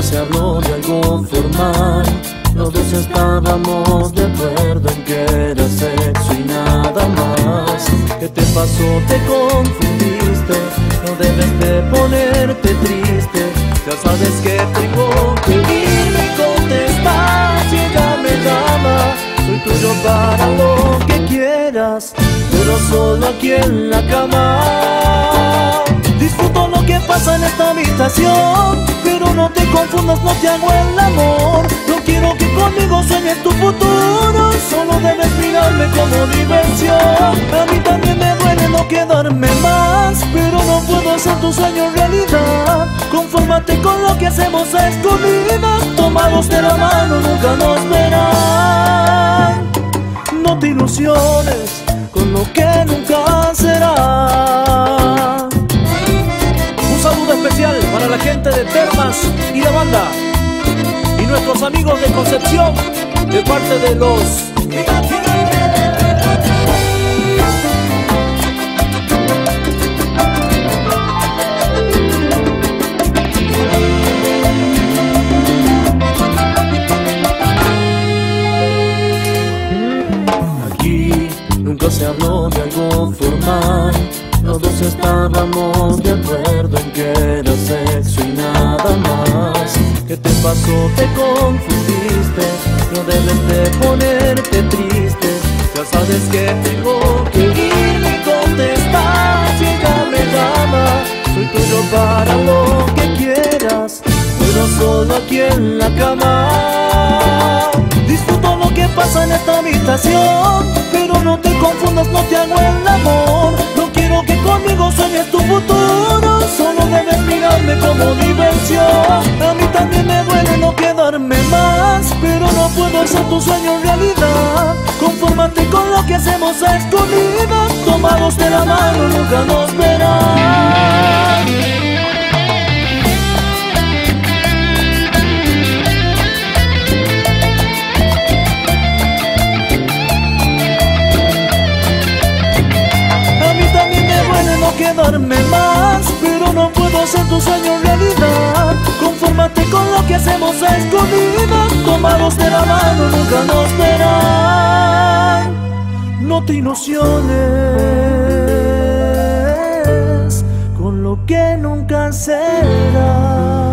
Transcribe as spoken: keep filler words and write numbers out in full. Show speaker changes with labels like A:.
A: se habló de algo formal. Los dos estábamos de acuerdo en que era sexo y nada más. ¿Qué te pasó? Te confundiste. No debes de ponerte triste. Ya sabes que tengo que irme y contestar si ella me llama. Soy tuyo para lo que quieras, pero solo aquí en la cama. Disfruto lo que pasa en esta habitación, pero no te confundas, no te hago el amor. No quiero que conmigo sueñes tu futuro, solo debes mirarme como diversión. A mí también me duele no quedarme más, pero no puedo hacer tu sueño realidad. Confórmate con lo que hacemos a escondidas, tomados de la mano nunca nos verán. No te ilusiones con lo que nunca será. Un saludo especial para la gente de Termas y la banda, y nuestros amigos de Concepción, de parte de los nunca se habló de algo formal. Los dos estábamos de acuerdo en que era sexo y nada más. ¿Qué te pasó? Te confundiste. No debes de ponerte triste. Ya sabes que tengo que irme y contestar si ella me llama. Soy tuyo para lo que quieras, pero solo aquí en la cama. Disfruto lo que pasa en esta habitación, pero no te confundas, no te hago el amor. No quiero que conmigo sueñes tu futuro, solo debes mirarme como diversión. A mí también me duele no quedarme más, pero no puedo hacer tu sueño realidad. Confórmate con lo que hacemos a escondidas, tomados de la mano nunca nos verán. Quedarme más, pero no puedo hacer tu sueño realidad. Confórmate con lo que hacemos a escondidas, tomados de la mano nunca nos verán. No te ilusiones con lo que nunca será.